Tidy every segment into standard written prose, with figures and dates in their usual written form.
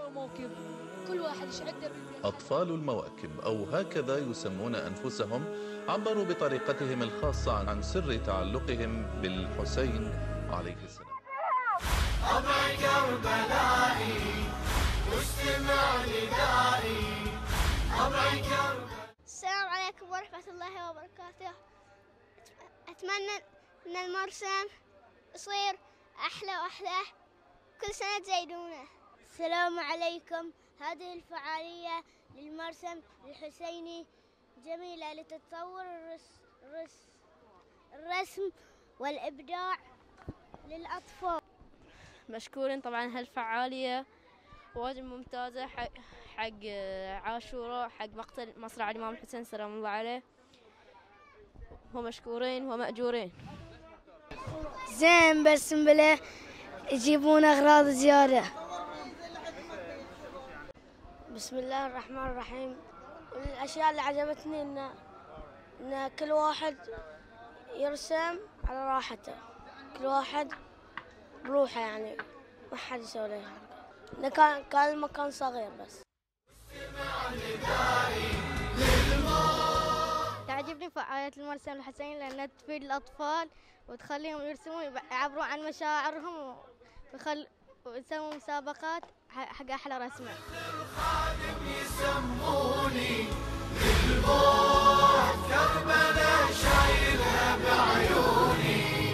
أو موكب، كل واحد إيش عنده. أطفال المواكب أو هكذا يسمون أنفسهم عبروا بطريقتهم الخاصة عن سر تعلقهم بالحسين عليه السلام. أبع كربلائي واستمع ندائي أبع كربلائي. السلام عليكم ورحمة الله وبركاته. أتمنى أن المرسم يصير أحلى وأحلى، كل سنة تزيدونه. السلام عليكم. هذه الفعالية للمرسم الحسيني جميلة لتطور الرسم والإبداع للأطفال. مشكورين طبعا هالفعالية واجد ممتازة حق عاشوراء، حق مقتل مصرع الإمام الحسين سلام الله عليه، ومشكورين ومأجورين. زين بس بلا يجيبون أغراض زيادة. بسم الله الرحمن الرحيم. الأشياء اللي عجبتني إن كل واحد يرسم على راحته، كل واحد بروحه، يعني ما حد يسوي له حركة. كان المكان صغير بس. تعجبني فعالية المرسم الحسيني لأنها تفيد الأطفال وتخليهم يرسمون يعبرون عن مشاعرهم ويسوون مسابقات حق أحلى رسمة. الخادم يسموني للموت كربلاء شايلها بعيوني.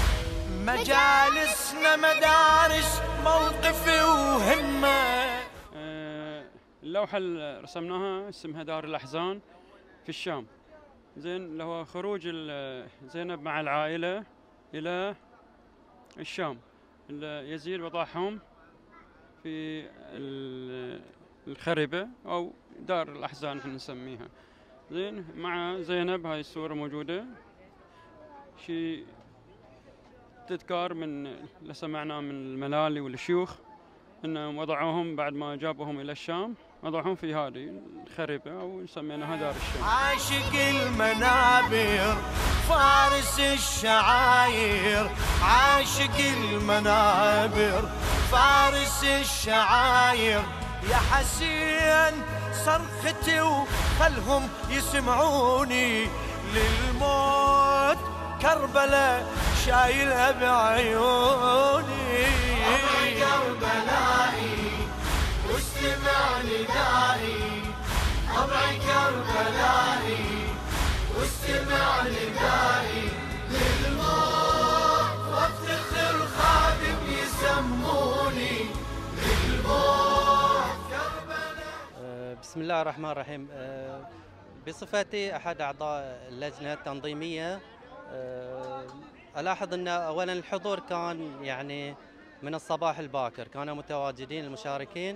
مجالسنا مدارس موقفي وهمة. اللوحة اللي رسمناها اسمها دار الأحزان في الشام. زين اللي هو خروج زينب مع العائلة إلى الشام، يزيد وضعهم في الخربة أو دار الأحزان احنا نسميها. زين مع زينب، هاي الصورة موجودة، شيء تذكار من اللي سمعناه من الملالي والشيوخ انهم وضعوهم بعد ما جابوهم الى الشام، وضعوهم في هذه الخربة او سميناها دار الشام. عاشق المنابر فارس الشعاير، عاشق المنابر فارس الشعاير. يا حسين صرختي وخلهم يسمعوني للموت كربلاء شايلها بعيوني. أبع كربلائي واستمع ندائي أبع كربلائي واستمع ندائي للموت وافتخر خادم يسموني للموت كربلاء. بسم الله الرحمن الرحيم. بصفتي أحد أعضاء اللجنة التنظيمية، ألاحظ أن أولا الحضور كان يعني من الصباح الباكر، كانوا متواجدين المشاركين،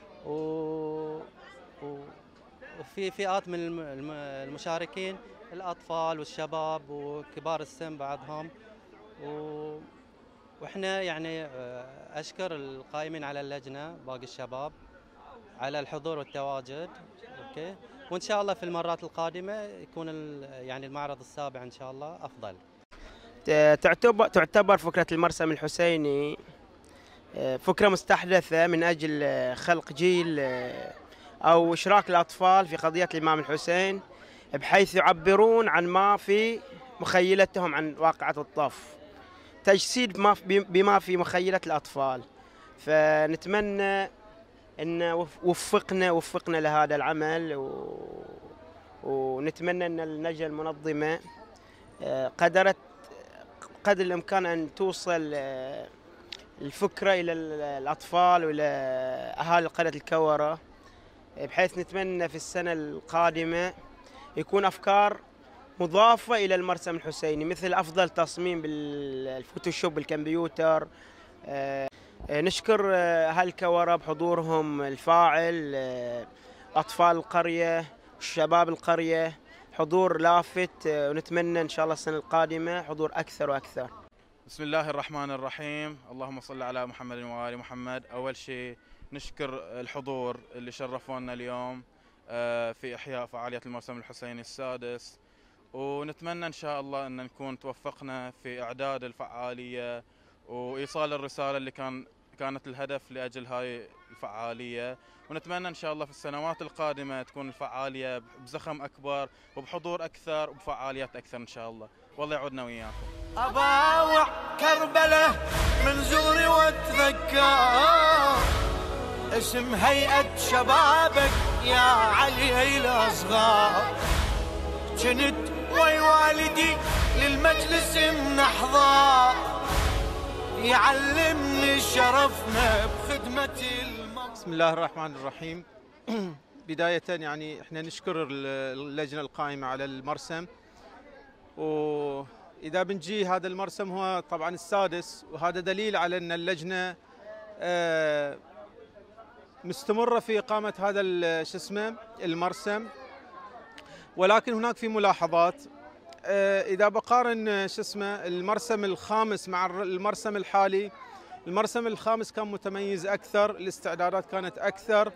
وفي فئات من المشاركين الأطفال والشباب وكبار السن بعضهم. وإحنا يعني أشكر القائمين على اللجنة باقي الشباب على الحضور والتواجد. أوكي، وإن شاء الله في المرات القادمة يكون يعني المعرض السابع إن شاء الله أفضل. تعتبر فكرة المرسم الحسيني فكرة مستحدثة من أجل خلق جيل أو إشراك الأطفال في قضية الإمام الحسين، بحيث يعبرون عن ما في مخيلتهم عن واقعة الطف، تجسيد بما في مخيلة الأطفال. فنتمنى أن وفقنا لهذا العمل، ونتمنى أن اللجنة المنظمة قدر الإمكان أن توصل الفكرة إلى الأطفال وإلى أهالي قرية الكورة، بحيث نتمنى في السنة القادمة يكون أفكار مضافة إلى المرسم الحسيني، مثل أفضل تصميم بالفوتوشوب بالكمبيوتر. نشكر أهل الكورة بحضورهم الفاعل، أطفال القرية وشباب القرية، حضور لافت، ونتمنى إن شاء الله السنة القادمة حضور أكثر وأكثر. بسم الله الرحمن الرحيم. اللهم صل على محمد وآل محمد. أول شيء نشكر الحضور اللي شرفونا اليوم في إحياء فعالية المرسم الحسيني السادس، ونتمنى إن شاء الله أن نكون توفقنا في إعداد الفعالية وإيصال الرسالة اللي كانت الهدف لأجل هاي الفعالية، ونتمنى إن شاء الله في السنوات القادمة تكون الفعالية بزخم أكبر وبحضور أكثر وبفعاليات أكثر إن شاء الله، والله يعودنا وياكم. أباوع كربلة من زوري واتذكر اسم هيئة شبابك يا علي الأصغر، كنت وي والدي للمجلس نحضر يعلمني شرفنا بخدمة المرأة. بسم الله الرحمن الرحيم. بداية يعني احنا نشكر اللجنة القائمة على المرسم، وإذا بنجي هذا المرسم هو طبعا السادس، وهذا دليل على أن اللجنة مستمرة في إقامة هذا شو اسمه المرسم، ولكن هناك في ملاحظات. إذا بقارن شو اسمه المرسم الخامس مع المرسم الحالي، المرسم الخامس كان متميز أكثر، الاستعدادات كانت أكثر،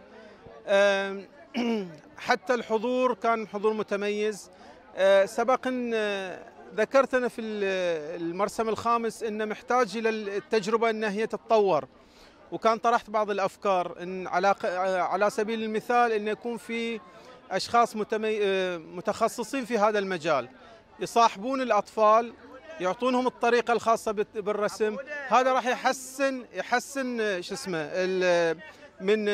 حتى الحضور كان حضور متميز. سبق أن ذكرت أنا في المرسم الخامس أنه محتاج إلى التجربة أن هي تتطور، وكان طرحت بعض الأفكار إن على سبيل المثال أن يكون في أشخاص متخصصين في هذا المجال يصاحبون الأطفال، يعطونهم الطريقة الخاصة بالرسم. هذا راح يحسن شو اسمه من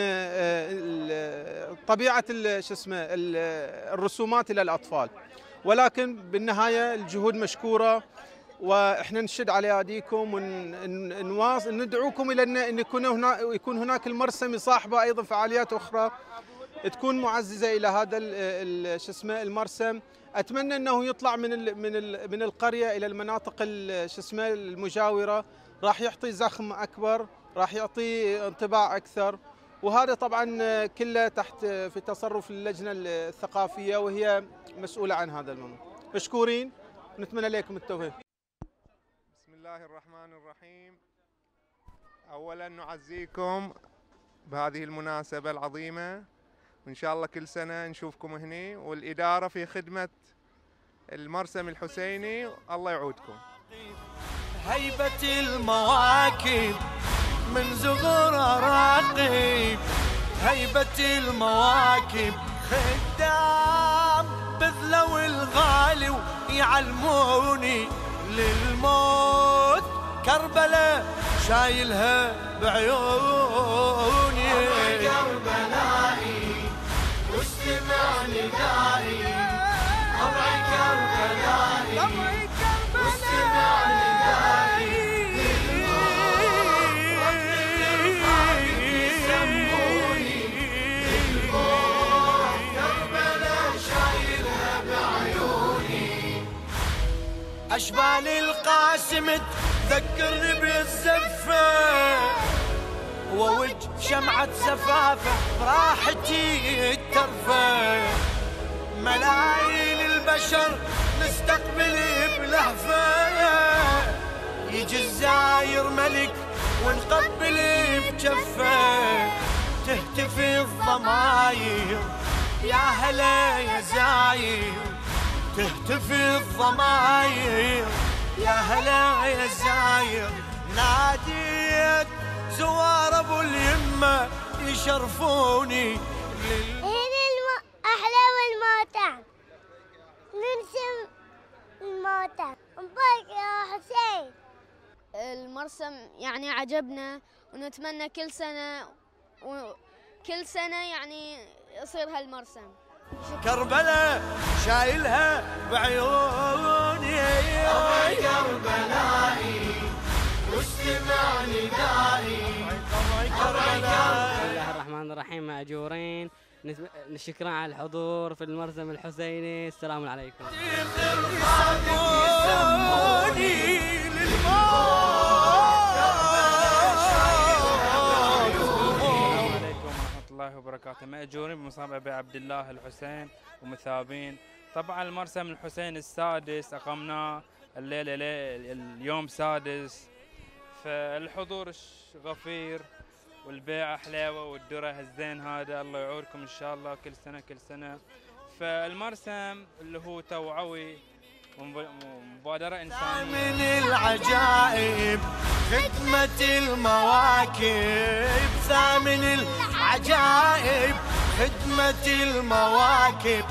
طبيعة شو اسمه الرسومات إلى الأطفال. ولكن بالنهاية الجهود مشكورة، واحنا نشد على ايديكم وندعوكم الى ان يكون هناك المرسم يصاحبه ايضا فعاليات اخرى تكون معززه الى هذا شو اسمه المرسم. اتمنى انه يطلع من القريه الى المناطق شو اسمه المجاوره، راح يعطي زخم اكبر، راح يعطي انطباع اكثر، وهذا طبعا كله تحت في تصرف اللجنه الثقافيه وهي مسؤوله عن هذا الموضوع. مشكورين، نتمنى لكم التوفيق. بسم الله الرحمن الرحيم. أولا نعزيكم بهذه المناسبة العظيمة، وإن شاء الله كل سنة نشوفكم هنا، والإدارة في خدمة المرسم الحسيني، الله يعودكم. هيبة المواكب من زغر راقب، هيبة المواكب خدام بذلوا الغالي ويعلموني للموت، كربلة شايلها بعيوني. كربلائي واستمع ندائي، طبعي كربلائي واستمع ندائي، يسموني للموت، كربلة شايلها بعيوني. أشبال القاسم تذكرني بالزفة، ووجه شمعة زفافة براحتي الترفة، ملايين البشر نستقبل بلهفة، يجي الزاير ملك ونقبل بجفة، تهتفي الضماير يا هلا يا زاير، تهتفي الضماير يا هلا يا زاير، ناديت زوار ابو اليمه يشرفوني. هنا احلى والموتى نرسم الموتى نبارك يا حسين. المرسم يعني عجبنا، ونتمنى كل سنة يعني يصير هالمرسم. كربلة شايلها بعيوني، كربلائي واستمع ندائي، كربلائي. بسم الله الرحمن الرحيم. مأجورين، شكرا على الحضور في المرسم الحسيني. السلام عليكم. الله وبركاته. مأجورين بمصاب أبي عبد الله الحسين ومثابين. طبعا المرسم الحسين السادس أقمناه الليلة اليوم سادس، فالحضور غفير والبيعة حلاوة والدرة الزين هذا، الله يعوركم إن شاء الله كل سنة كل سنة. فالمرسم اللي هو توعوي ومبادرة إنسانية من العجائب خدمة المواكب ثامن العجائب، خدمة المواكب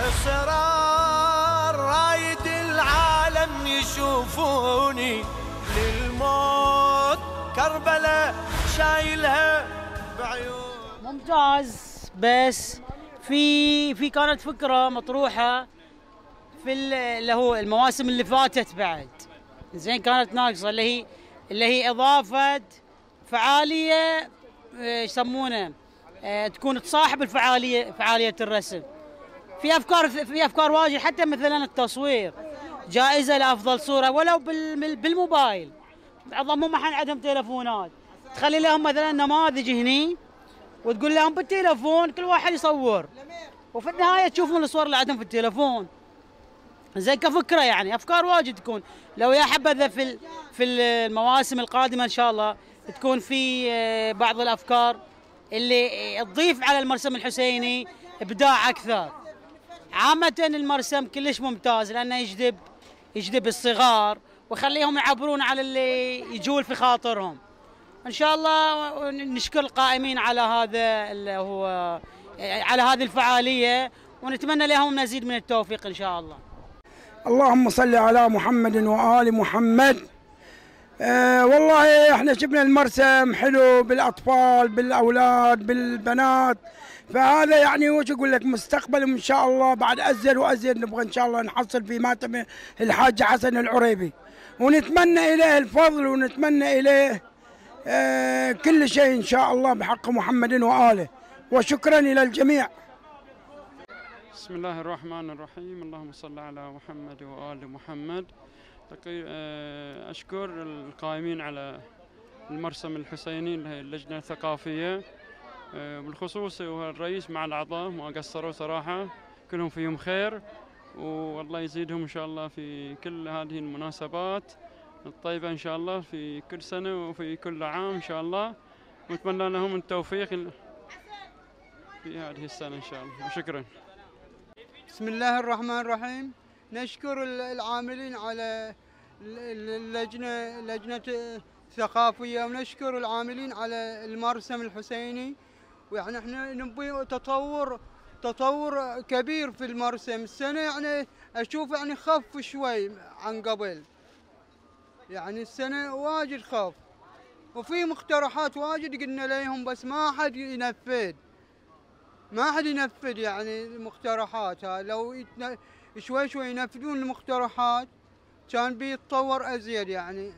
إصرار رايد العالم يشوفوني، للموت كربلاء شايلها بعيون. ممتاز، بس في كانت فكرة مطروحة في اللي هو المواسم اللي فاتت بعد، زين كانت ناقصة اللي هي إضافة فعالية يسمونه تكون تصاحب فعالية الرسم. في أفكار واجد، حتى مثلا التصوير، جائزة لأفضل صورة ولو بالموبايل، معظمهم ما عندهم تلفونات، تخلي لهم مثلا نماذج هني وتقول لهم بالتليفون كل واحد يصور، وفي النهاية تشوفون الصور اللي عندهم في التليفون. زي كفكرة يعني أفكار واجد تكون، لو يا حبذا في المواسم القادمة إن شاء الله تكون في بعض الأفكار اللي تضيف على المرسم الحسيني إبداع أكثر. عامة المرسم كلش ممتاز لأنه يجذب الصغار ويخليهم يعبرون على اللي يجول في خاطرهم. إن شاء الله نشكر القائمين على هذا اللي هو على هذه الفعالية، ونتمنى لهم مزيد من التوفيق إن شاء الله. اللهم صل على محمد وآل محمد. والله احنا شفنا المرسم حلو بالأطفال بالأولاد بالبنات، فهذا يعني وش أقول لك مستقبل إن شاء الله بعد أزيد وأزيد نبغى إن شاء الله نحصل في ماتم الحاج حسن العريبي، ونتمنى إليه الفضل ونتمنى إليه كل شيء إن شاء الله بحق محمد وآله، وشكرا إلى الجميع. بسم الله الرحمن الرحيم، اللهم صل على محمد وآل محمد. أشكر القائمين على المرسم الحسيني اللي هي اللجنة الثقافية بالخصوص والرئيس مع الأعضاء، ما قصروا صراحة، كلهم فيهم خير والله يزيدهم إن شاء الله في كل هذه المناسبات الطيبة إن شاء الله في كل سنة وفي كل عام إن شاء الله، ونتمنى لهم التوفيق في هذه السنة إن شاء الله، وشكرا. بسم الله الرحمن الرحيم. نشكر العاملين على اللجنة الثقافية، ونشكر العاملين على المرسم الحسيني، ويعني احنا نبي تطور كبير في المرسم. السنة يعني اشوف يعني خف شوي عن قبل، يعني السنة واجد خف، وفي مقترحات واجد قلنا لهم بس ما حد ينفذ يعني المقترحات. لو شوي ينفذون المقترحات كان بيتطور أزيد يعني.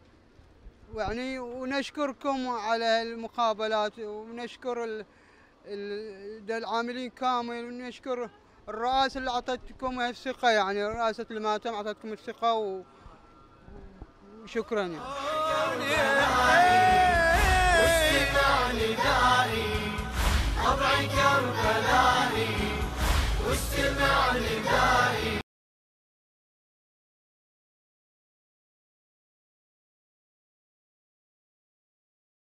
ونشكركم على المقابلات، ونشكر العاملين كامل، ونشكر الرئاسة اللي أعطتكم الثقة، يعني رئاسة الماتم أعطتكم الثقة وشكرا يعني. واستمع ندائي طبع كربلاء